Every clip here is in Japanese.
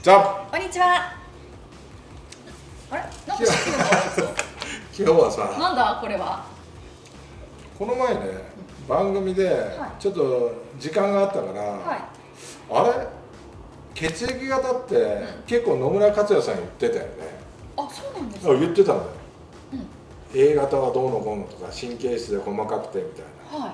じゃあこんにちは。あれ、なんか知ってるの？ 今日はさ、 なんだこれは。 この前ね、番組でちょっと時間があったから、 はい。 あれ血液型って結構野村克也さん言ってたよね。 あ、そうなんですか。 言ってたんだよ。 うん。 A 型はどうのこうのとか神経質で細かくてみたいな。 はい。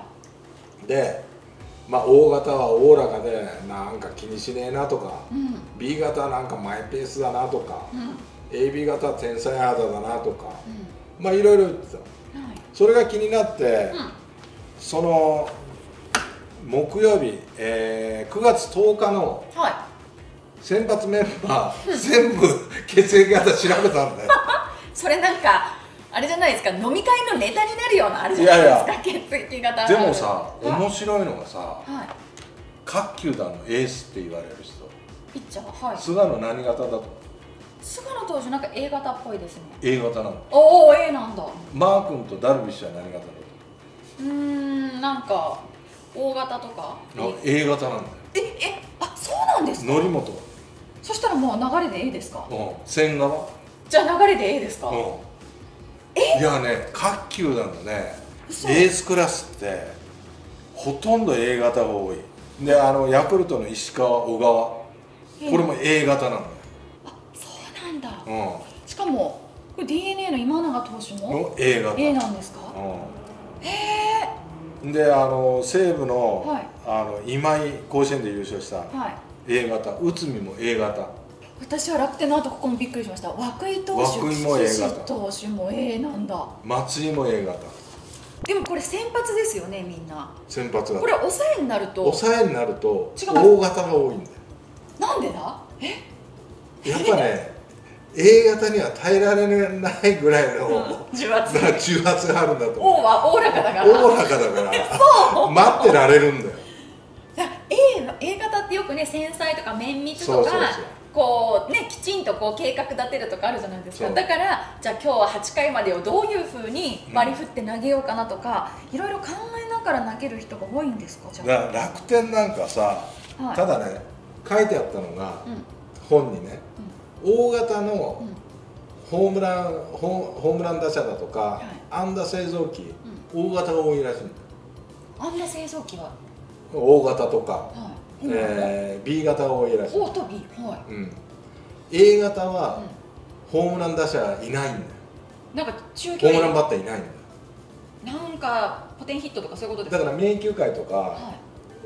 で、まあ O 型はおおらかでなんか気にしねえなとか、 うん。 B 型はなんかマイペースだなとか、 うん。 AB 型は天才肌だなとか、 うまあいろいろ言ってた。 ん。はい。 それが気になって、 うん。 その木曜日、9月10日のはい。 選抜メンバー全部血液型調べたんだよ。 それなんかあれじゃないですか、飲み会のネタになるようなあれじゃないですか。血液型。 でもさ、 はい面白いのがさ、 はい。 各球団のエースって言われる人、 ピッチャー。はい。 菅野何型だと？ 菅野投手なんか A 型っぽいですね。 A 型なの。 おお、 A なんだ。 マー君とダルビッシュは何型だなんか O 型とか。 と？A 型なんだよ。 あ、そうなんですか。 則本。 そしたらもう流れで A ですか。 千賀は？ じゃあ流れで A ですか。 いやね、各球団のね嘘エースクラスってほとんど A 型が多い。で、ヤクルトの石川、小川、これも A 型なんだよ。 あ、そうなんだ。 うしかもこれ DNA の今永投手ん、 もの A 型。 A なんですか。へえ。 で、西武の、 は今井甲子園で優勝したはい。 A 型、内海も A 型。 私は楽天の後ここもびっくりしました。涌井投手、 涌井も A 型岸投手も A なんだ。 松井も A 型。 でもこれ先発ですよね、みんな。 先発がこれ抑えになると抑えになると違う O 型が多いんだよ。 なんでだ。 やっぱねA 型には耐えられないぐらいの、 重圧。 重圧があるんだと O 思う。 はおおらかだから。 おおらかだから待ってられるんだよ。 A 型ってよくね、繊細とか綿密とかそうそうそうこうね、きちんとこう計画立てるとかあるじゃないですか。 そうだからじゃあ今日は8回までをどういうふうに割り振って投げようかなとか、いろいろ考えながら投げる人が多いんですか。じゃだから楽天なんかさ、 はいただね書いてあったのが、 うん本にね、O 型のうんホームラン打者だとか、安打製造機、O 型が多いらしいんだよ。 あんな製造機は、 O 型とか、 はい、 B 型が多いらしい。 O と B、は A 型は、 い、 ホームラン打者いないんだよ。 なんか中ホ距離ームランバッターいないんだよ。 なんかポテンヒットとかそういうことですか。 だから名球会とかはい、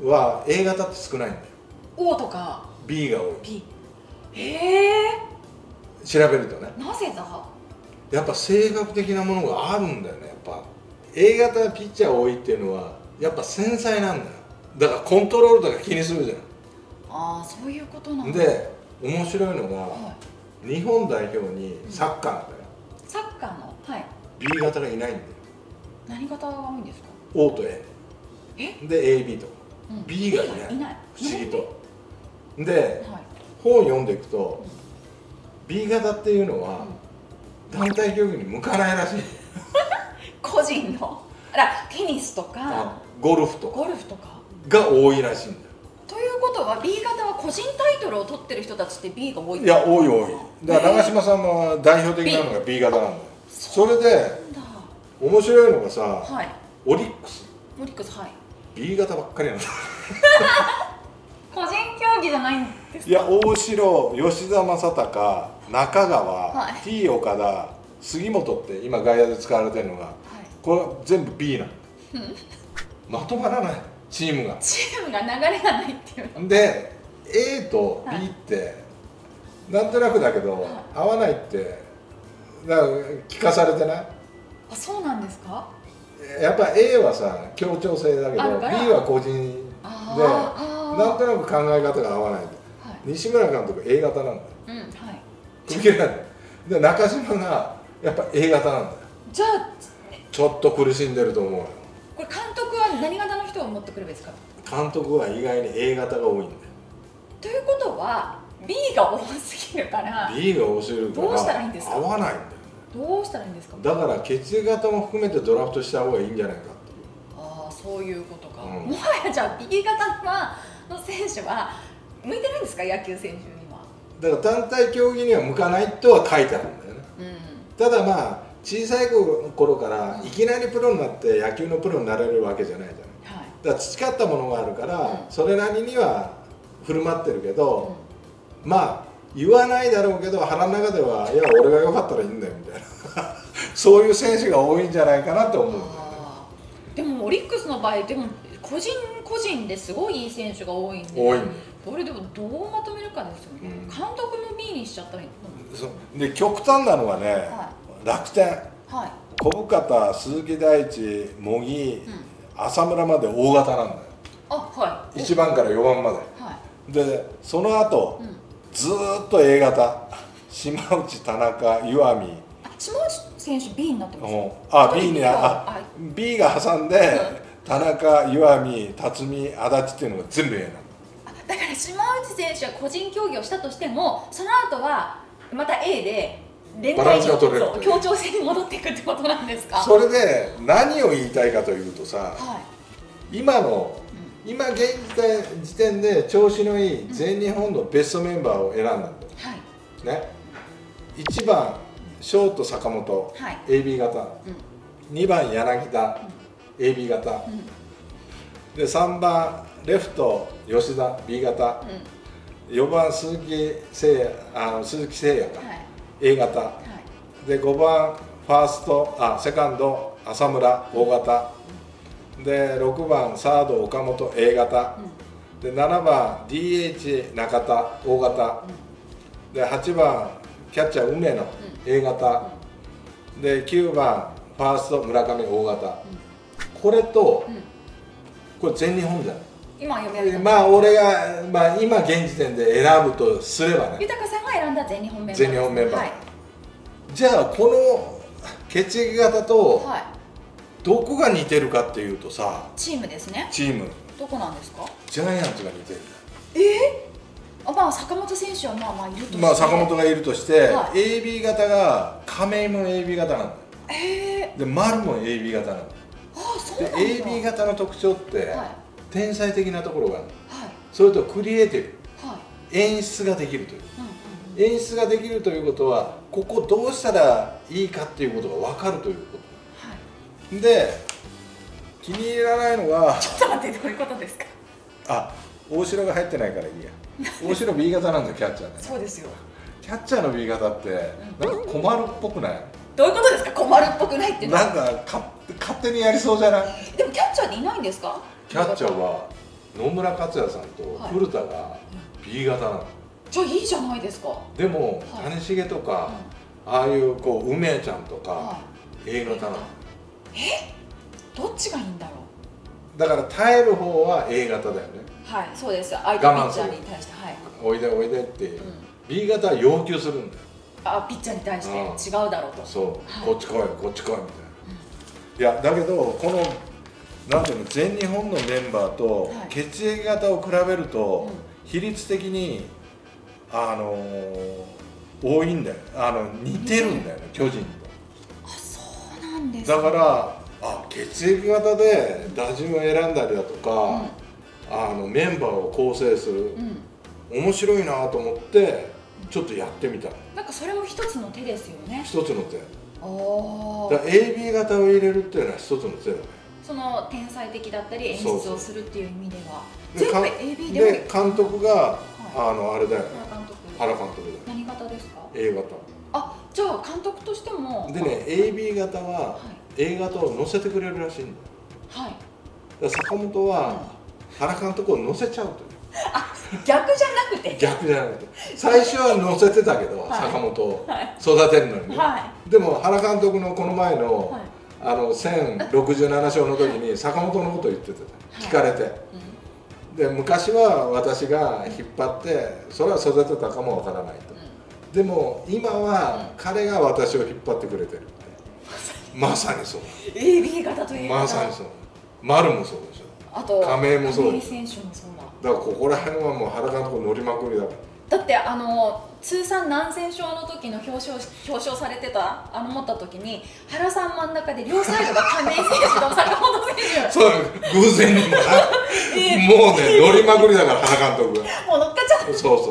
は A 型って少ないんだよ。 O とか B が多い。 B。 へえ、 調べるとね、 なぜだ。 やっぱ性格的なものがあるんだよね。やっぱ A 型ピッチャー多いっていうのはやっぱ繊細なんだよ。だからコントロールとか気にするじゃああ、そういうことなんん。 だ。 で面白いのが、 はい、 日本代表にサッカーなんだよ。 サッカーの、はい、 B 型がいないんだよ。 何型が多いんですか。 O と A で AB と、 うん B がいない不思議と。で、 はい、 本を読んでいくと、B 型っていうのは団体競技に向かないらしい。 個人のテニスとかゴルフとかゴルフとかが多いらしいんだよ。 ということは B 型は個人タイトルを取ってる人たちって B が多い。 いや、多い多い。だから長嶋さんの代表的なのが B 型なんだよ。それでなんだ。 面白いのがさ、 はい、 オリックスオリックス、はい、 B 型ばっかりなんだ。 個人競技じゃないんですか。 いや、大城、吉田正尚、中川、 はい T 岡田、杉本って今外野で使われてるのが、これ全部 B なんだ。まとまらないチームが。 チームが流れがないっていう。 で A と B ってなんとなくだけど合わないってだから聞かされてない。 あ、そうなんですか。 やっぱ A はさ協調性だけど B は個人でなんとなく考え方が合わない。西村監督 A 型なんだよ。 うん、はい。 組み切れないで、中島がやっぱ A 型なんだよ。 じゃあちょっと苦しんでると思うよ。 これ監督は何型の人を持ってくるべきですか。 監督は意外に A 型が多いんだよ。 ということは B が多すぎるから B が多すぎるからどうしたらいいんですか。 合わないんだよ。 どうしたらいいんですか。 だから血液型も含めてドラフトした方がいいんじゃないかっていう。 ああ、そういうことか。 うんもはやじゃあ B 型の選手は向いてないんですか、野球選手には。 だから団体競技には向かないとは書いてあるんだよね、ただまあ小さい頃からいきなりプロになって野球のプロになれるわけじゃないじゃない、だから培ったものがあるから、それなりには振る舞ってるけど、まあ言わないだろうけど腹の中ではいや俺が良かったらいいんだよみたいなそういう選手が多いんじゃないかなと思うんだよね。 でもオリックスの場合でも個人個人ですごいいい選手が多いんで、これでもどうまとめるかですよね、監督も B にしちゃったらいいので極端なのはね、楽天、小深田、鈴木大地、茂木、浅村まで大型なんだよ。1番から4番まで、でその後、ずーっと A 型、島内、田中、岩見。 島内選手 B になってます。 B が挟んで、田中、岩見、辰巳、足立っていうのが全部 A なの。 だから島内選手は個人競技をしたとしても、その後はまた A で連帯に協調性に戻っていくってことなんですか。 それで何を言いたいかというとさ、今現時点で調子のいい全日本のベストメンバーを選んだんだよ、ね、1番ショート坂本、AB 型、2番柳田、AB 型、で3番レフト吉田 B 型、4番鈴木誠也か、A 型、で5番セカンド浅村 O 型で6番サード岡本 A 型、で7番 DH 中田 O 型、で8番キャッチャー梅野 A 型、で9番ファースト村上 O 型、これと、これ全日本じゃない。 今読み上げた、 まあ俺が、今現時点で選ぶとすればね、 豊さんが選んだ全日本メンバー、 全日本メンバー、じゃあこの血液型とどこが似てるかっていうとさ、 チームですね。 チームどこなんですか。 ジャイアンツが似てる。 まあ坂本選手はまあいるとして、 まあ坂本がいるとして、AB 型が亀井も AB 型なんだよ。で丸も AB 型なんだよ。で AB 型の特徴って、天才的なところがある、それとクリエイティブ、演出ができるという、演出ができるということはここどうしたらいいかっていうことが分かるということ、で気に入らないのはちょっと待って、どういうことですか。 大城が入ってないからいいや大城 B 型なんですよ、キャッチャーね。 そうですよ。 キャッチャーの B 型ってなんか困るっぽくない？ どういうことですか、困るっぽくないってなんか勝手にやりそうじゃない？ でもキャッチャーでいないんですか？ キャッチャーは野村克也さんと古田が B 型なの。 じゃあいいじゃないですか。 でも谷繁とかああいう梅ちゃんとか A 型なの。 どっちがいいんだろう。だから耐える方は A 型だよね。 そうです。相手ピッチャーに対しておいでおいでって B 型は要求するんだよ。 ピッチャーに対して違うだろうと。 そう、こっち来いこっち来いみたいな。いやだけどこのなんていうの、全日本のメンバーと血液型を比べると比率的に多いんだよ。似てるんだよね、巨人と。 そうなんですだから血液型で打順を選んだりだとか、メンバーを構成する、面白いなと思ってちょっとやってみた。 なんかそれも一つの手ですよね。 一つの手。だから AB 型を入れるっていうのは一つの手だね。 その天才的だったり演出をするっていう意味では全部 AB で監督があれだよね、原監督だ。 何型ですか？ A 型。 じゃあ監督としてもでね、AB 型は A 型を乗せてくれるらしいんだよ。だから坂本は原監督を乗せちゃうという。 逆じゃなくて。 逆じゃなくて、最初は乗せてたけど、坂本を育てるのにね。でも原監督のこの前の1067勝の時に坂本のことを言ってた、聞かれて、で昔は私が引っ張ってそれは育てたかもわからないと、でも今は彼が私を引っ張ってくれてるって、まさにそう。 AB 型というまさにそう。丸もそうでしょ。 あと亀井もそうでしょ。 選手もそうだ。 だからここら辺はもう原監督乗りまくりだから。 だって通算何戦勝の時の表彰されてた持った時に原さん真ん中で両サイドが亀井選手と坂本選手そう偶然にもなもうね乗りまくりだから原監督がもう乗っかっちゃった。 そうそう。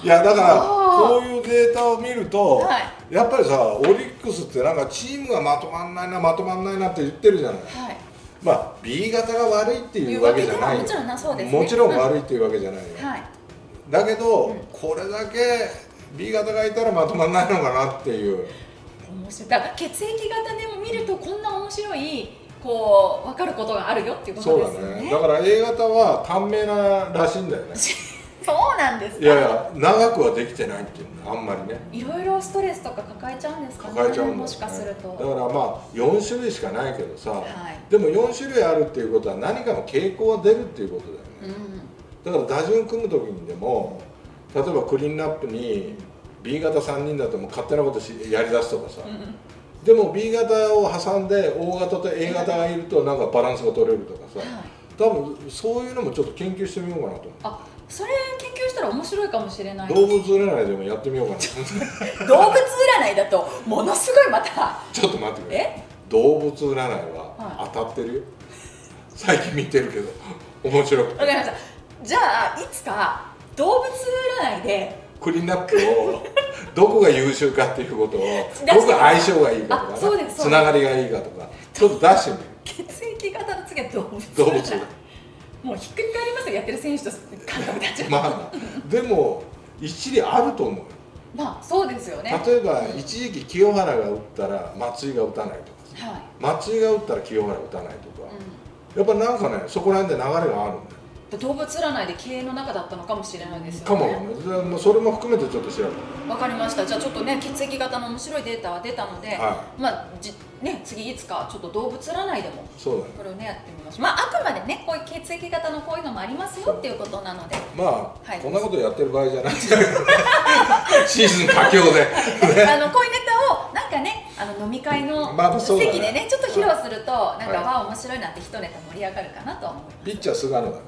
いやだからこういうデータを見ると、 はい、 やっぱりさオリックスってなんかチームがまとまんないなまとまんないなって言ってるじゃない、はい、まあ B 型が悪いっていうわけじゃないよ、もちろん悪いっていうわけじゃないよ、はい、だけど、これだけ B 型がいたらまとまんないのかなっていう。 面白い。だから血液型でも見るとこんな面白いこう分かることがあるよっていうことですよね。 そうだね。だから A 型は短命ならしいんだよね。 そうなんですか。 いやいや長くはできてないっていうのあんまりね。 いろいろストレスとか抱えちゃうんですかね。 抱えちゃうんだよね。 もしかすると。 だからまあ4種類しかないけどさ、はい、でも4種類あるっていうことは何かの傾向が出るっていうことだよね。だから打順組む時にでも例えばクリーンナップに B 型3人だともう勝手なことやりだすとかさ、でも B 型を挟んで O 型と A 型がいるとなんかバランスが取れるとかさ、多分そういうのもちょっと研究してみようかなと思う。 あ、それ研究したら面白いかもしれない。 動物占いでもやってみようかな。 動物占いだとものすごいまたちょっと待ってくれ。動物占いは当たってるよ、最近見てるけど面白くて。 わかりました。じゃあいつか動物占いでクリーンナップをどこが優秀かっていうことをどこが相性がいいかとか、ね、つながりがいいかとかちょっと出してみる。 血液型の次は動物占い。もうひっくり返りますよ、やってる選手と監督たちは。 まあでも一理あると思うよ。 まあそうですよね。 例えば一時期清原が打ったら松井が打たないとか、はい、松井が打ったら清原打たないとか、やっぱなんかねそこら辺で流れがあるんだよ。 動物占いで経営の中だったのかもしれないですよね。 かもね。それも含めてちょっと調べる。 わかりました。じゃあちょっとね血液型の面白いデータは出たので、はい、まあね次いつかちょっと動物占いでもこれをねやってみましょう。まああくまでねこういう血液型のこういうのもありますよっていうことなので、 まあ、はい、こんなことやってる場合じゃない。シーズン佳境で。こういうネタをなんかね飲み会の席でねちょっと披露するとなんかわあ面白いなって一ネタ盛り上がるかなと思います。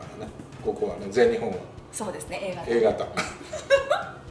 ピッチャー菅野だからね。ここはね全日本は。 そうですね A 型。